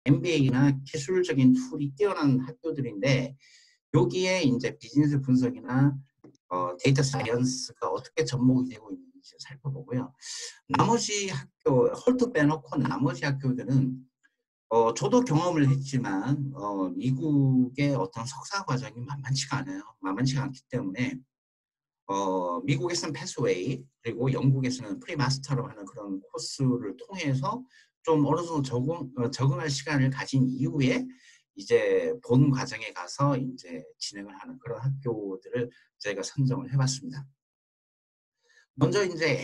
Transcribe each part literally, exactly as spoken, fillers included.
엠비에이나 기술적인 툴이 뛰어난 학교들인데 여기에 이제 비즈니스 분석이나 어, 데이터 사이언스가 어떻게 접목이 되고 있는지 살펴보고요. 나머지 학교, 헐트 빼놓고 나머지 학교들은 어, 저도 경험을 했지만 어, 미국의 어떤 석사 과정이 만만치가 않아요. 만만치가 않기 때문에 어, 미국에서는 패스웨이 그리고 영국에서는 프리마스터로 하는 그런 코스를 통해서 좀 어느 정도 적응, 어, 적응할 시간을 가진 이후에 이제 본 과정에 가서 이제 진행을 하는 그런 학교들을 저희가 선정을 해봤습니다. 먼저 이제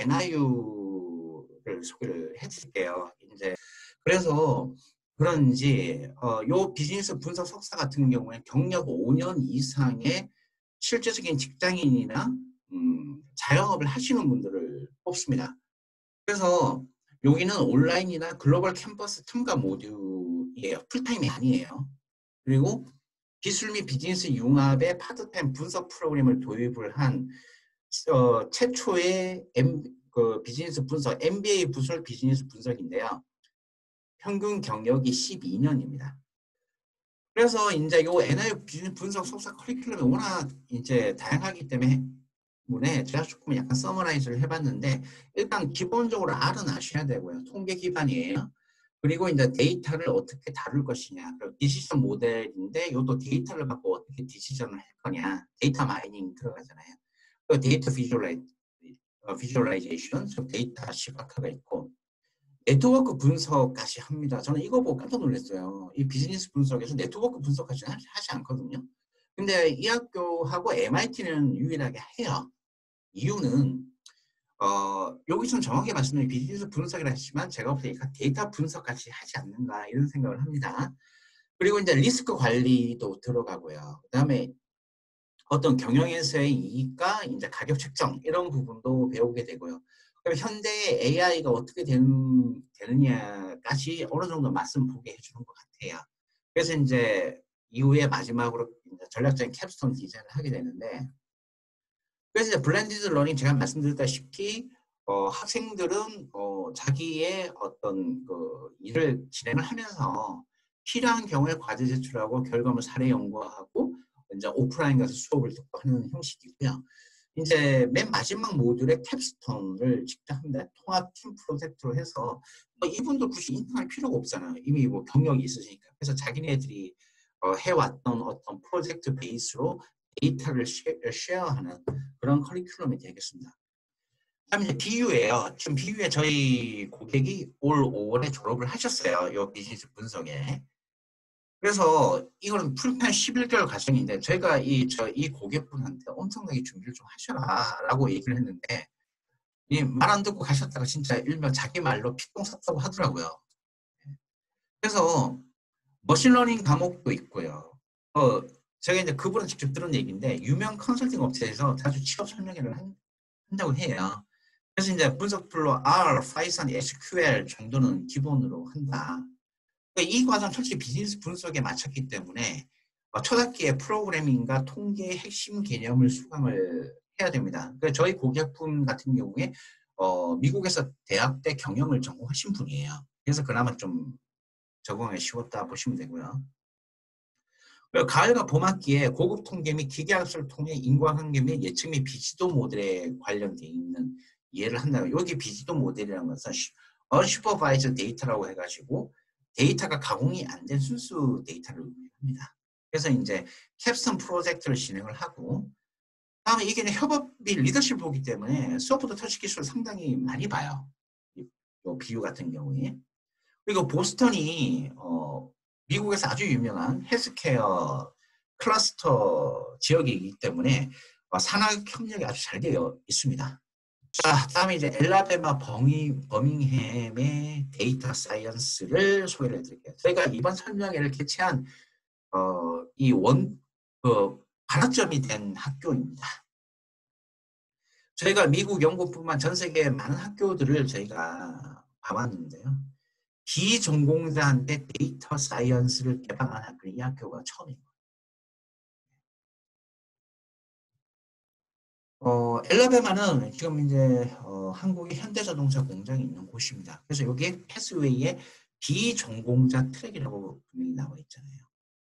엔아이유를 소개를 해드릴게요. 이제 그래서 그런지 어, 요 비즈니스 분석 석사 같은 경우에 경력 오 년 이상의 실제적인 직장인이나 음, 자영업을 하시는 분들을 뽑습니다. 그래서 여기는 온라인이나 글로벌 캠퍼스 탐과 모듈이에요. 풀타임이 아니에요. 그리고 기술 및 비즈니스 융합의 파트타임 분석 프로그램을 도입을 한 어, 최초의 M, 그 비즈니스 분석, 엠비에이 부설 비즈니스 분석인데요. 평균 경력이 십이 년입니다. 그래서 이제 요 엔아이유 비즈니스 분석 석사 커리큘럼이 워낙 이제 다양하기 때문에 제가 조금 약간 서머라이즈를 해봤는데 일단 기본적으로 R은 아셔야 되고요. 통계 기반이에요. 그리고 이제 데이터를 어떻게 다룰 것이냐. 디시전 모델인데 이것도 데이터를 갖고 어떻게 디시전을 할 거냐. 데이터 마이닝 들어가잖아요. 그 데이터 비주얼라이, 어, 비주얼라이제이션, 데이터 시각화가 있고 네트워크 분석까지 합니다. 저는 이거 보고 깜짝 놀랐어요. 이 비즈니스 분석에서 네트워크 분석까지는 하지 않거든요. 근데 이 학교하고 엠아이티는 유일하게 해요. 이유는 어, 여기 좀 정확히 말씀드리면 비즈니스 분석이라 했지만 제가 볼 때 데이터 분석까지 하지 않는가 이런 생각을 합니다. 그리고 이제 리스크 관리도 들어가고요. 그 다음에 어떤 경영에서의 이익과 이제 가격 책정 이런 부분도 배우게 되고요. 그럼 현대의 에이아이가 어떻게 되는, 되느냐까지 어느 정도 말씀 보게 해주는 것 같아요. 그래서 이제 이후에 마지막으로 이제 전략적인 캡스톤 디자인을 하게 되는데 그래서 이제 블렌디드 러닝 제가 말씀드렸다시피 어, 학생들은 어, 자기의 어떤 그 일을 진행을 하면서 필요한 경우에 과제 제출하고 결과물 사례 연구하고 이제 오프라인 가서 수업을 듣고 하는 형식이고요. 이제 맨 마지막 모듈의 캡스톤을 직접 합니다. 통합 팀 프로젝트로 해서 뭐 이분도 굳이 인턴할 필요가 없잖아요. 이미 뭐 경력이 있으시니까. 그래서 자기네들이 어, 해왔던 어떤 프로젝트 베이스로 데이터를 쉐어하는 그런 커리큘럼이 되겠습니다. 다음에 이제 비유예요. 지금 비유에 저희 고객이 올 오월에 졸업을 하셨어요. 이 비즈니스 분석에. 그래서 이거는 풀타임 십일 개월 과정인데 저희가 이, 저, 이 고객분한테 엄청나게 준비를 좀 하셔라 라고 얘기를 했는데 말 안 듣고 가셨다가 진짜 일명 자기 말로 피똥 쌌다고 하더라고요. 그래서 머신러닝 과목도 있고요. 어, 제가 이제 그분은 직접 들은 얘기인데 유명 컨설팅 업체에서 자주 취업 설명회를 한, 한다고 해요. 그래서 이제 분석 툴로 R, Python, 에스큐엘 정도는 기본으로 한다. 그러니까 이 과정 솔직히 비즈니스 분석에 맞췄기 때문에 어, 초등학기에 프로그래밍과 통계의 핵심 개념을 수강을 해야 됩니다. 그러니까 저희 고객분 같은 경우에 어, 미국에서 대학 때 경영을 전공하신 분이에요. 그래서 그나마 좀 적응이 쉬웠다 보시면 되고요. 그리고 가을과 봄학기에 고급 통계 및 기계학습을 통해 인과관계 및 예측 및 비지도 모델에 관련되어 있는 이해를 한다고. 여기 비지도 모델이라는 것은 unsupervised 데이터라고 해가지고 데이터가 가공이 안 된 순수 데이터를 의미합니다. 그래서 이제 캡스톤 프로젝트를 진행을 하고 다음에 이게 협업 및 리더십을 보기 때문에 소프트 터치 기술을 상당히 많이 봐요. 이 비유 같은 경우에. 그리고 보스턴이 어, 미국에서 아주 유명한 헬스케어 클러스터 지역이기 때문에 어, 산학 협력이 아주 잘 되어 있습니다. 자, 다음에 이제 엘라베마 버밍, 버밍햄의 데이터 사이언스를 소개를 해드릴게요. 저희가 이번 설명회를 개최한 어, 이 원, 그 발화점이 된 학교입니다. 저희가 미국, 영국뿐만 전 세계 많은 학교들을 저희가 봐왔는데요. 비전공자한테 데이터 사이언스를 개방한 학교, 이 학교가 처음인 거예요. 어, 엘라베마는 지금 이제 어, 한국의 현대자동차 공장이 있는 곳입니다. 그래서 여기에 패스웨이에 비전공자 트랙이라고 분명히 나와 있잖아요.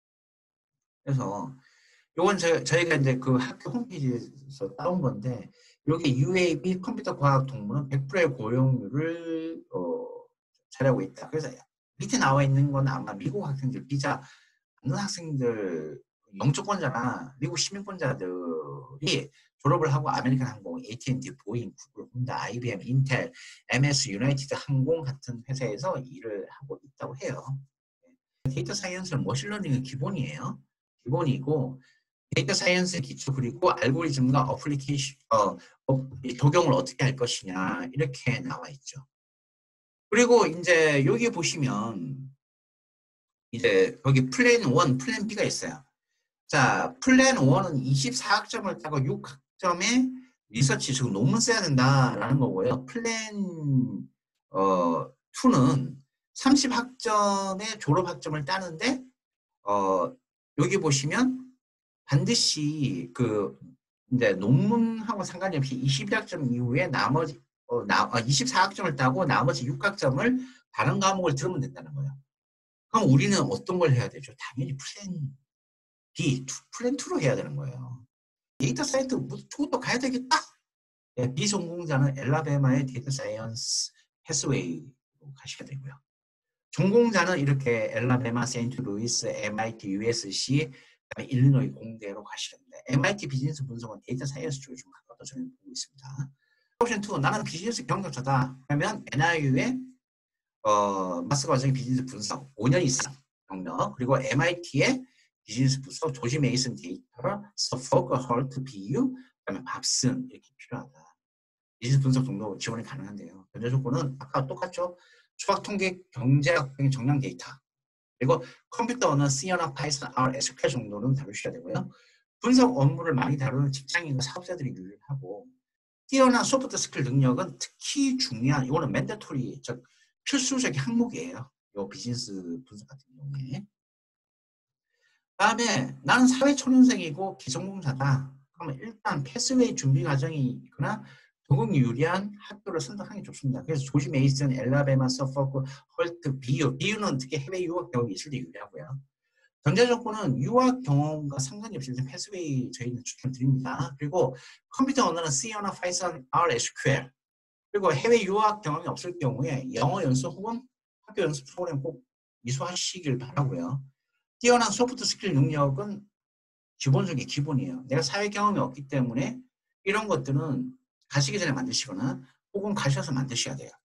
그래서 요건 저, 저희가 이제 그 학교 홈페이지에서 따온 건데 여기 유에이비 컴퓨터 과학 동문은 백 퍼센트의 고용률을 어, 잘하고 있다. 그래서 밑에 나와 있는 건 아마 미국 학생들 비자 받는 학생들 영주권자나 미국 시민권자들이 졸업을 하고 아메리칸 항공, 에이티앤티, 보잉, 구글, 혼다, 아이비엠, 인텔, 엠에스, 유나이티드 항공 같은 회사에서 일을 하고 있다고 해요. 데이터 사이언스는 머신러닝의 기본이에요. 기본이고 데이터 사이언스의 기초 그리고 알고리즘과 어플리케이션 어, 어, 적용을 어떻게 할 것이냐 이렇게 나와 있죠. 그리고 이제 여기 보시면 이제 거기 플랜 일, 플랜 B가 있어요. 자, 플랜 일은 이십사 학점을 따고 육 학점에 리서치, 즉 논문 써야 된다라는 거고요. 플랜 어, 이는 삼십 학점의 졸업 학점을 따는데 어, 여기 보시면 반드시 그 이제 논문하고 상관이 없이 이십일 학점 이후에 나머지 어, 나, 어, 이십사 학점을 따고 나머지 육 학점을 다른 과목을 들으면 된다는 거예요. 그럼 우리는 어떤 걸 해야 되죠? 당연히 플랜 B, 플랜 이로 해야 되는 거예요. 데이터 사이언스 저것도 가야 되겠다. 네, 비전공자는 엘라베마의 데이터 사이언스 패스웨이로 가셔야 되고요. 전공자는 이렇게 엘라베마, 세인트루이스, 엠아이티, 유에스씨, 그다음에 일리노이 공대로 가시는데 엠아이티 비즈니스 분석은 데이터 사이언스 쪽에 좀 가깝다 저는 보고 있습니다. 옵션 이, 나는 비즈니스 경력자다. 그러면 엔아이유의 어, 마스터 과정의 비즈니스 분석 오 년 이상 경력, 그리고 엠아이티의 비즈니스 분석 조지 메이슨 데이터, 서포크, 헐트, 비유, 그다음에 밥슨 이렇게 필요하다. 비즈니스 분석 정도 지원이 가능한데요. 변제 조건은 아까 똑같죠. 수학, 통계, 경제학 등의 정량 데이터, 그리고 컴퓨터 언어 C나 파이썬, R, 에스큐엘 정도는 다루셔야 되고요. 분석 업무를 많이 다루는 직장인과 사업자들이 유리하고 뛰어난 소프트 스킬 능력은 특히 중요한 이거는 맨데토리, 즉 필수적인 항목이에요. 이 비즈니스 분석 같은 경우에. 다음에 나는 사회초년생이고 기성공사다. 그러면 일단 패스웨이 준비 과정이 있거나 적응 유리한 학교를 선택하는 게 좋습니다. 그래서 조지 메이슨, 엘라베마, 서포크, 헐트, 비유. 비유는 특히 해외 유학 경험이 있을 때 유리하고요. 전제 조건은 유학 경험과 상관이 없을 때 패스웨이 저희는 추천드립니다. 그리고 컴퓨터 언어는 C나 파이썬, R, 에스큐엘. 그리고 해외 유학 경험이 없을 경우에 영어 연수 혹은 학교 연수 프로그램 꼭 이수하시길 바라고요. 뛰어난 소프트 스킬 능력은 기본적인 기본이에요. 내가 사회 경험이 없기 때문에 이런 것들은 가시기 전에 만드시거나 혹은 가셔서 만드셔야 돼요.